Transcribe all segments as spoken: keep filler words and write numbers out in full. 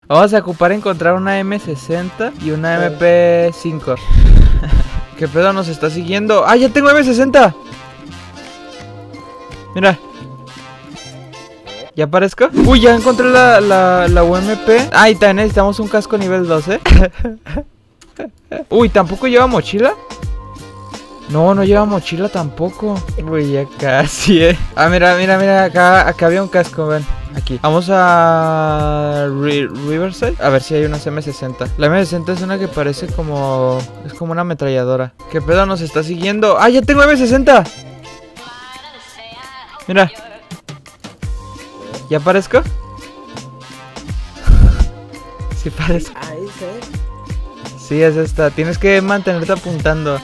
Vamos a ocupar encontrar una eme sesenta y una eme pe cinco. ¿Qué pedo nos está siguiendo? ¡Ah, ya tengo eme sesenta! Mira. ¿Ya aparezco? Uy, ya encontré la, la, la U eme pe. Ah, y también necesitamos un casco nivel dos, ¿eh? Uy, ¿tampoco lleva mochila? No, no lleva mochila tampoco. Uy, ya casi, eh. Ah, mira, mira, mira, acá, acá había un casco, ven. Aquí. Vamos a Re Riverside. A ver si hay una eme sesenta. La eme sesenta es una que parece como... Es como una ametralladora. ¿Qué pedo nos está siguiendo? ¡Ah, ya tengo eme sesenta! Mira. ¿Ya aparezco? Sí parezco. Sí, es esta. Tienes que mantenerte apuntando.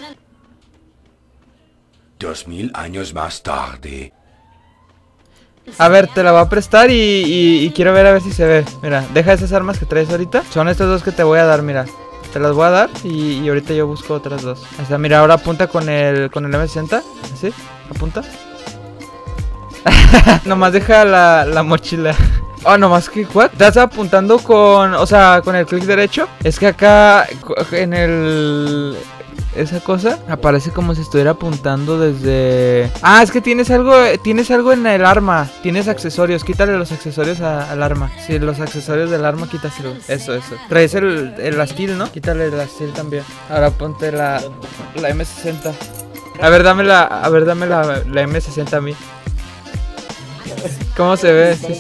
Dos mil años más tarde. A ver, te la voy a prestar y, y, y quiero ver a ver si se ve. Mira, deja esas armas que traes ahorita. Son estas dos que te voy a dar, mira. Te las voy a dar y, y ahorita yo busco otras dos. O sea, mira, ahora apunta con el con el eme sesenta. ¿Sí? Apunta. Nomás deja la, la mochila. Oh, nomás que, ¿what? Estás apuntando con, o sea, con el clic derecho. Es que acá, en el... Esa cosa aparece como si estuviera apuntando desde... Ah, es que tienes algo, tienes algo en el arma. Tienes accesorios, quítale los accesorios a, al arma. Sí, los accesorios del arma, quítaselo. Eso, eso. Traes el, el astil, ¿no? Quítale el astil también. Ahora ponte la, la eme sesenta. A ver, dame la, a ver, dame la, la eme sesenta a mí. ¿Cómo se ve? ¿Sí,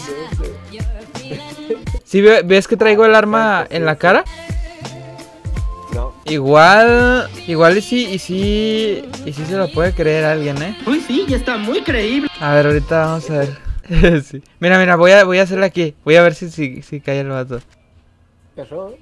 ¿Sí ves que traigo el arma en la cara? No. Igual, igual y sí, y sí, y sí se lo puede creer alguien, ¿eh? Uy, sí, ya está muy creíble. A ver, ahorita vamos a ver. Sí. Mira, mira, voy a, voy a hacerla aquí. Voy a ver si, si, si cae el vato. Error.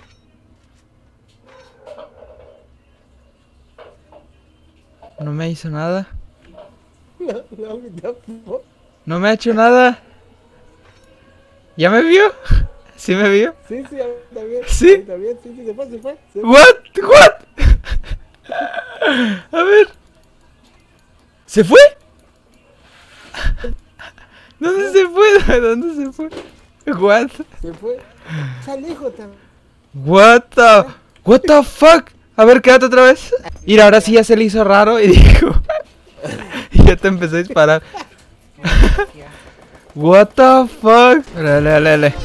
No me hizo nada. No, no, no. No me ha hecho nada. ¿Ya me vio? ¿Sí me vio? Sí, sí, está bien. ¿Sí? Está bien, sí, sí, se fue, se fue. Se fue. What? What? A ver. ¿Se fue? ¿Dónde se fue? ¿Dónde se fue? What? Se fue. Está lejos también. What the What the fuck? A ver, quédate otra vez. Mira, ahora sí ya se le hizo raro y dijo. Y ya te empezó a disparar. What the fuck? Dale, dale, dale.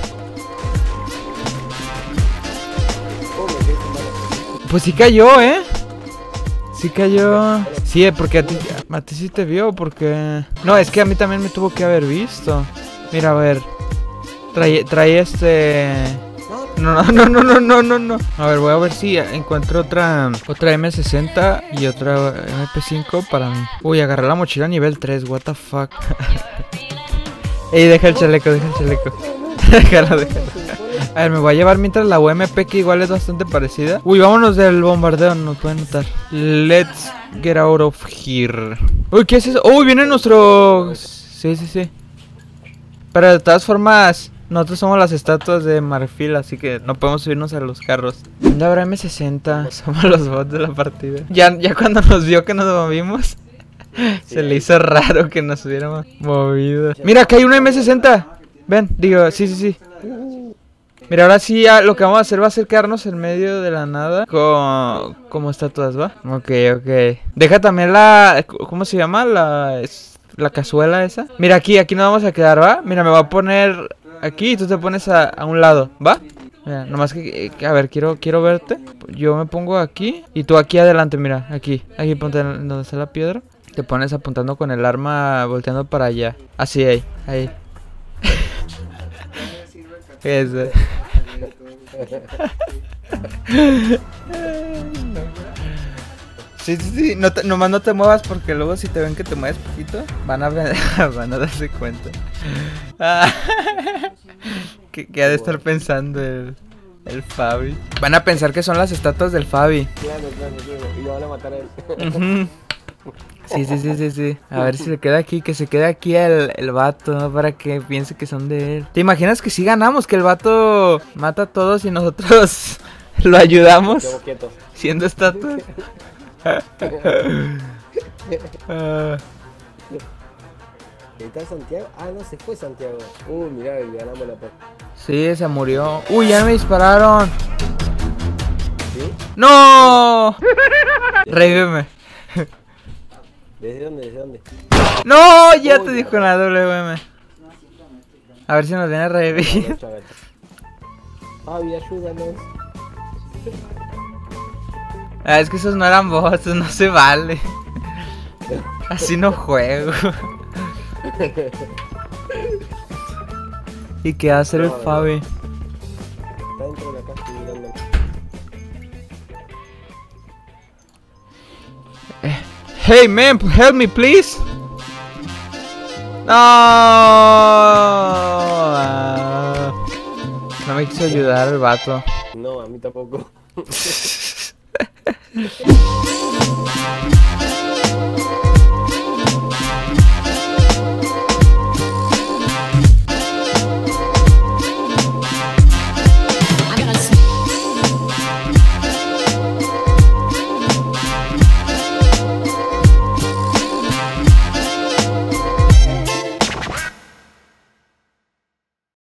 Pues sí cayó, ¿eh? Sí cayó. Sí, porque a ti, a ti sí te vio, porque... No, es que a mí también me tuvo que haber visto. Mira, a ver. Trae, trae este... No, no, no, no, no, no, no. A ver, voy a ver si encuentro otra Otra eme sesenta y otra eme pe cinco para mí. Uy, agarré la mochila nivel tres, what the fuck. Ey, deja el chaleco, deja el chaleco. Déjalo, déjalo. A ver, me voy a llevar mientras la U eme pe, que igual es bastante parecida. Uy, vámonos del bombardeo, nos pueden notar. Let's get out of here. Uy, ¿qué es eso? Uy, viene nuestro... Sí, sí, sí. Pero de todas formas, nosotros somos las estatuas de marfil, así que no podemos subirnos a los carros. ¿Dónde habrá eme sesenta? Somos los bots de la partida. Ya, ya cuando nos vio que nos movimos, se le hizo raro que nos hubiéramos movido. Mira, acá hay una eme sesenta. Ven, digo, sí, sí, sí. Mira, ahora sí ya lo que vamos a hacer va a ser quedarnos en medio de la nada con... como estatuas, ¿va? Ok, ok. Deja también la... ¿Cómo se llama? La... la cazuela esa. Mira, aquí, aquí nos vamos a quedar, ¿va? Mira, me voy a poner aquí y tú te pones a, a un lado, ¿va? Mira, nomás que, que... A ver, quiero, quiero verte. Yo me pongo aquí y tú aquí adelante, mira, aquí. Aquí ponte en donde está la piedra. Te pones apuntando con el arma volteando para allá. Así, ahí, ahí. Eso. Sí, sí, sí, no te, nomás no te muevas porque luego si te ven que te mueves poquito, van a, van a darse cuenta. Ah, que, que ha de estar pensando el, el Fabi. Van a pensar que son las estatuas del Fabi. Claro, claro, claro. Y lo van a matar a él. Uh-huh. Sí, sí, sí, sí, sí. A ver si se queda aquí, que se quede aquí el, el vato, ¿no? Para que piense que son de él. ¿Te imaginas que sí ganamos? Que el vato mata a todos y nosotros lo ayudamos siendo estatuas. uh. ¿Está Santiago? Ah, no, se fue Santiago. Uy, mirá, ganamos la partida. Sí, se murió. Uy, ya me dispararon. ¿Sí? ¡No! Revíveme. ¿Desde dónde? ¿Desde dónde? ¡No! Ya Uy, te no. dijo la W M. A ver si nos viene a revivir. Javi, ayúdanos. Ah, es que esos no eran bots, no se vale. Así no juego. ¿Y qué va a hacer el Fabi? Está dentro de la casa mirando. Hey man, help me please. No. Ah, no me quiso ayudar el vato. No, a mí tampoco.